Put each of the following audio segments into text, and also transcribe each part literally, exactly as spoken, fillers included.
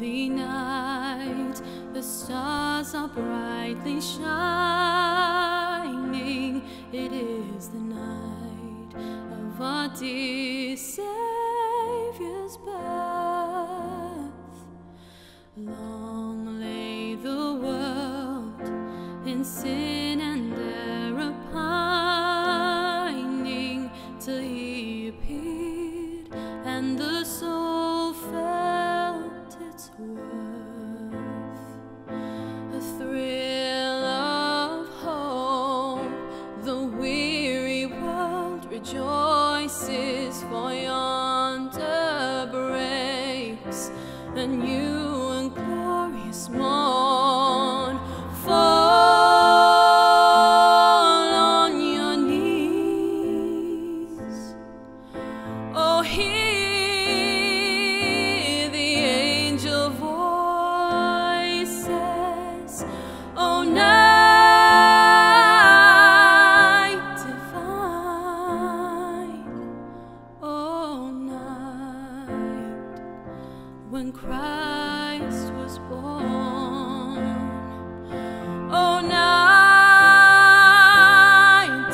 holy night, the stars are brightly shining. It is the night of our dear Savior's birth. Long lay the world in sin and error pining, till he appeared and the soul felt its worth. A thrill of hope, the weary world rejoices, for yonder breaks a new and glorious morn. Fall on your knees, oh, hear the angel voices, oh, night divine, oh, night when Christ was born, oh, night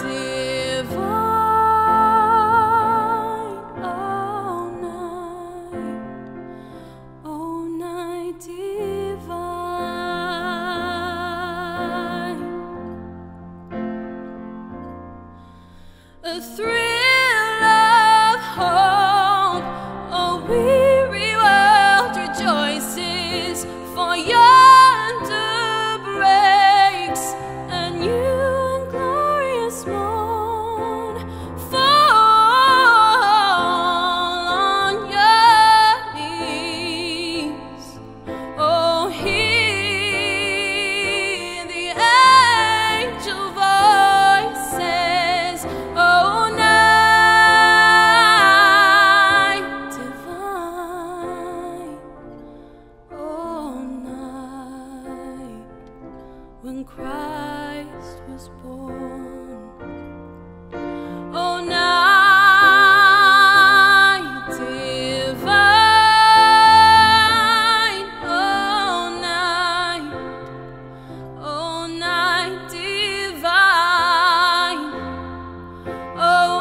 divine, oh, night, oh, night divine. A thrill of hope, a weary world rejoices, for yonder breaks a new and glorious morn. Fall on your knees, oh, hear the angel voices, oh, night divine, oh, night when Christ was born, oh, night divine, oh, night, oh, night divine, oh,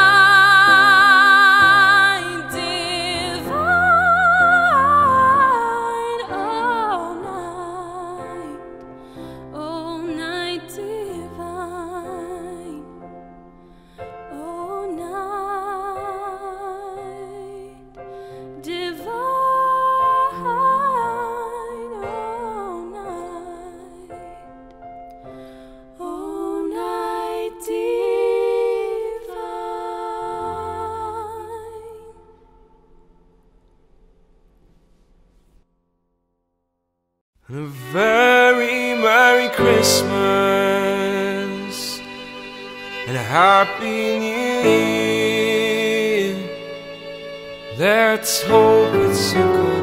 night divine, oh, night, oh, night divine, oh, night divine, oh, night, oh, night divine. And a very Merry Christmas and a Happy New Year. Let's hope it's a good